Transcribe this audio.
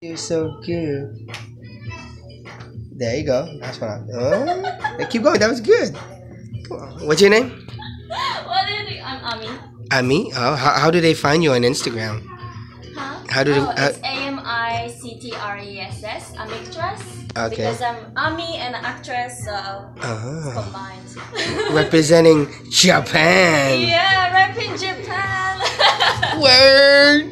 You're so good. There you go. That's what I'm doing. Keep going. That was good. What's your name? What do you think? I'm Ami. Ami? Oh, how do they find you on Instagram? Huh? How do they, Oh, it's AMICTRESS, Amictress. Okay. Because I'm Ami and an actress, so it's combined. representing Japan. Yeah, rap in Japan. Word.